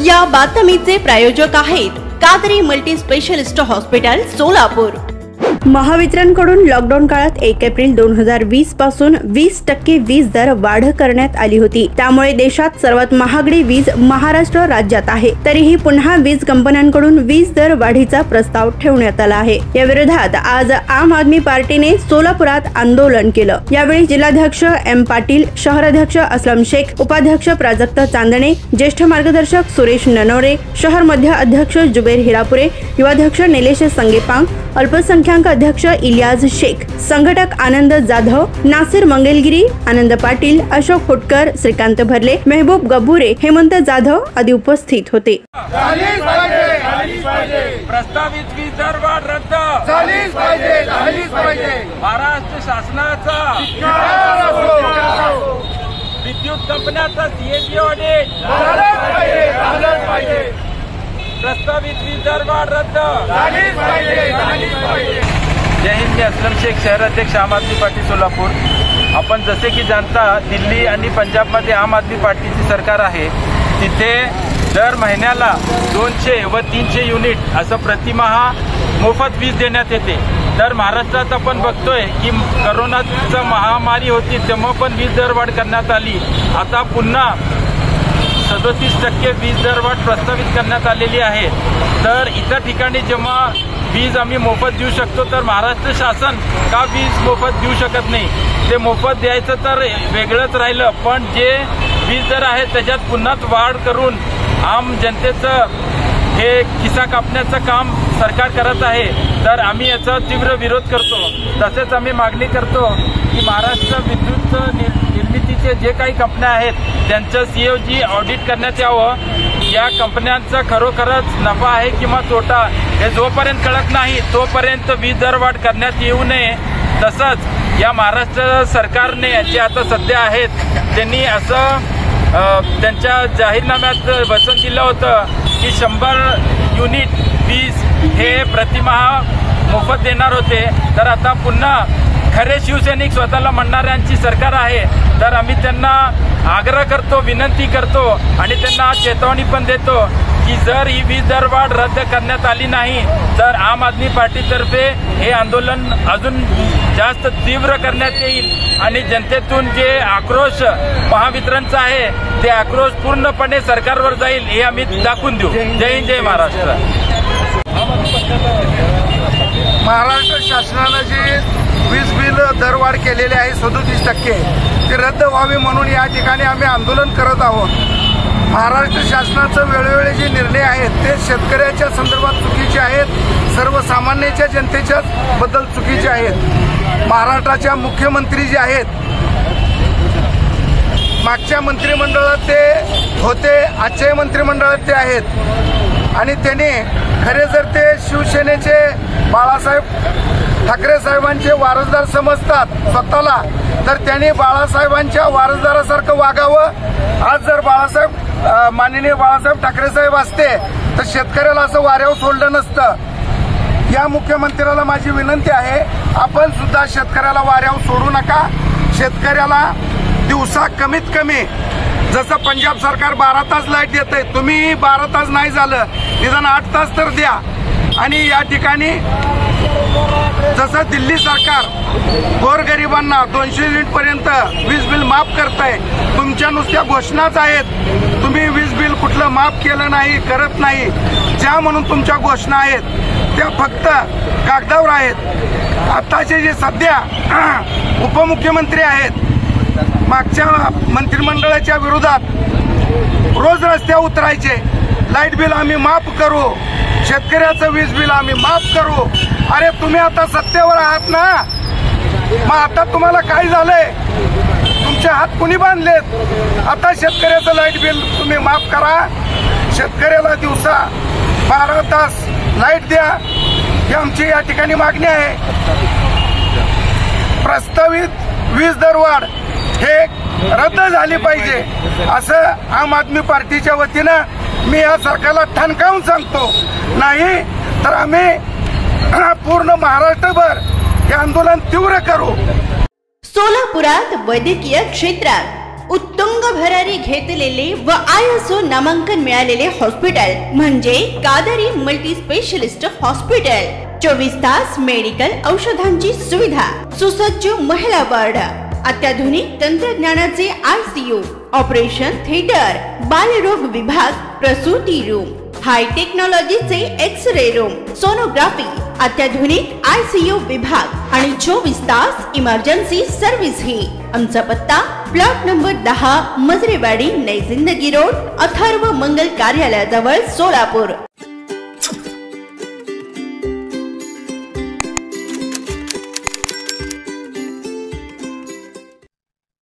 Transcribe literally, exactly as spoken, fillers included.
या बातमीचे प्रायोजक आहेत Kadri multi specialist hospital Solapur. महावितरणकडून लॉकडाऊन काळात एक एप्रिल दोन हजार वीस पासून वीस टक्के वीज दर वाढ करण्यात आली होती। त्यामुळे देशात सर्वात महागडी वीज महाराष्ट्र राज्यात आहे। तरीही पुन्हा वीज कंपन्यांकडून वीज दर वाढीचा प्रस्ताव ठेवण्यात आला आहे। या विरोधात आज आम आदमी पार्टीने सोलापुरात आंदोलन केलं। यावेळी जिल्हाध्यक्ष एम पाटील, शहराध्यक्ष असलम शेख, उपाध्यक्ष प्राजक्त चांदणे, ज्येष्ठ मार्गदर्शक सुरेश ननवरे, शहर मध्य अध्यक्ष जुबेर हिरापुरे, युवाध्यक्ष निलेश संगेपांग, अल्पसंख्याक अध्यक्ष इलियास शेख, संघटक आनंद जाधव, नासिर मंगलगिरी, आनंद पाटील, अशोक फुटकर, श्रीकांत भरले, मेहबूब गब्बुरे, हेमंत जाधव आदी उपस्थित होते। प्रस्तावित वीज दर वाढ रद्द झालीच पाहिजे, झालीच पाहिजे। महाराष्ट्र शासनाचा विद्युत कंपन्यांचा सीएजी ऑडिट झालंच पाहिजे, झालंच पाहिजे। प्रस्तावित वीज दर वाढ रद्द झालीच पाहिजे, झालीच पाहिजे। जय हिंद। मी असलम शेख, शहराध्यक्ष आम आदमी पार्टी सोलापूर। आपण जसे की जाणता, दिल्ली आणि पंजाबमध्ये आम आदमी पार्टीची सरकार आहे। तिथे दर महिन्याला दोनशे व तीनशे युनिट असं प्रतिमाह मोफत वीज देण्यात येते। तर महाराष्ट्रात आपण बघतोय की कोरोनाची महामारी होती तेव्हा पण वीज दर वाढ करण्यात आली। आता पुन्हा सदोतीस टक्के वीज दर वाढ प्रस्तावित करण्यात आलेली आहे। तर इतर ठिकाणी जेव्हा वीज आम्ही मोफत देऊ शकतो तर महाराष्ट्र शासन का वीज मोफत देऊ शकत नाही? ते मोफत द्यायचं तर वेगळंच राहिलं, पण जे वीज दर आहे त्याच्यात पुन्हाच वाढ करून आम जनतेचं हे खिसा कापण्याचं काम सरकार करत आहे। तर आम्ही याचा तीव्र विरोध करतो। तसेच आम्ही मागणी करतो की महाराष्ट्र विद्युत निर्मितीचे जे काही कंपन्या आहेत त्यांचं सीओजी ऑडिट करण्यात यावं। या कंपन्यांचा खरोखरच नफा आहे किंवा तोटा हे जोपर्यंत कळत नाही तोपर्यंत वीज दर वाढ करण्यात येऊ नये। तसंच या महाराष्ट्र सरकारने जे आता सध्या आहेत त्यांनी असं त्यांच्या जाहीरनाम्यात वचन दिलं होतं की शंभर युनिट वीज हे प्रतिमाह मोफत देणार होते। तर आता पुन्हा खरे शिवसैनिक स्वतःला म्हणणाऱ्यांची सरकार आहे। तर आम्ही त्यांना आग्रह करतो, विनंती करतो आणि त्यांना चेतावणी पण देतो की जर ही वीज दर वाढ रद्द करण्यात आली नाही तर आम आदमी पार्टीतर्फे हे आंदोलन अजून जास्त तीव्र करण्यात येईल आणि जनतेतून जे आक्रोश महावितरणचा आहे ते आक्रोश पूर्णपणे सरकारवर जाईल हे आम्ही दाखवून देऊ। जय हिंद, जय महाराष्ट्र। महाराष्ट्र शासनाने जे वीज बिल दरवाढ केलेले आहे सदोतीस टक्के ते रद्द व्हावे म्हणून या ठिकाणी आम्ही आंदोलन करत आहोत। महाराष्ट्र शासनाचे वेळोवेळी जे निर्णय आहेत ते शेतकऱ्याच्या संदर्भात चुकीचे आहेत, सर्वसामान्यांच्या जनतेच्या बद्दल चुकीचे आहेत। महाराष्ट्राच्या मुख्यमंत्री जे आहेत मागच्या मंत्रिमंडळात ते होते, आजच्या मंत्रिमंडळात ते आहेत आणि त्यांनी खरे जर ते शिवसेनेचे बाळासाहेब ठाकरे साहेबांचे वारसदार समजतात स्वतःला तर त्यांनी बाळासाहेबांच्या वारसदारासारखं वागावं। आज जर बाळासाहेब माननीय बाळासाहेब ठाकरे साहेब असते तर शेतकऱ्याला असं वाऱ्यावर सोडलं नसतं। या मुख्यमंत्र्याला माझी विनंती आहे, आपण सुद्धा शेतकऱ्याला वाऱ्यावर सोडू नका। शेतकऱ्याला दिवसा कमीत कमी जसं पंजाब सरकार बारा तास लाईट देतंय, तुम्ही बारा तास नाही झालं निदान आठ तास तर द्या। आणि या ठिकाणी जसं दिल्ली सरकार गोरगरिबांना दोनशे युनिट पर्यंत वीज बिल माफ करताय, तुमच्या नुसत्या घोषणाच आहेत। तुम्ही वीज बिल कुठलं माफ केलं नाही, करत नाही। ज्या म्हणून तुमच्या घोषणा आहेत त्या फक्त कागदावर आहेत। आताचे जे सध्या उपमुख्यमंत्री आहेत मागच्या मंत्रिमंडळाच्या विरोधात रोज रस्त्यावर उतरायचे, लाईट बिल आम्ही माफ करू, शेतकऱ्याचं वीज बिल आम्ही माफ करू। अरे तुम्ही आता सत्तेवर आहात ना, मग आता तुम्हाला काय झालंय? तुमचे हात कुणी बांधलेत? आता शेतकऱ्याचं लाईट बिल तुम्ही माफ करा, शेतकऱ्याला दिवसा बारा तास लाईट द्या, ही आमची या ठिकाणी मागणी आहे। प्रस्तावित वीज दरवाढ हे रद्द झाली पाहिजे असं आम आदमी पार्टीच्या वतीनं मी या सरकारला ठणकावून सांगतो। नाही तर आम्ही पूर्ण महाराष्ट्रभर हे आंदोलन तीव्र करू। सोलापुरात वैद्यकीय क्षेत्रात उत्तुंग भरारी घेतलेले व आय एस ओ नामांकन मिळालेले हॉस्पिटल म्हणजे कादरी मल्टी स्पेशलिस्ट हॉस्पिटल. चोवीस तास मेडिकल औषधांची सुविधा, सुसज्ज महिला वार्ड, अत्याधुनिक तंत्रज्ञानाचे I C U, operation theatre, बालरोग विभाग, प्रसूती रूम, हाय टेक्नॉलॉजीचे एक्स रे रूम, सोनोग्राफी, अत्याधुनिक आय सी यू विभाग आणि चोवीस तास इमर्जन्सी सर्व्हिस ही. आमचा पत्ता प्लॉट नंबर दहा, मजरेवाडी, नई जिंदगी रोड, अथर्व मंगल कार्यालयाजवळ, सोलापूर.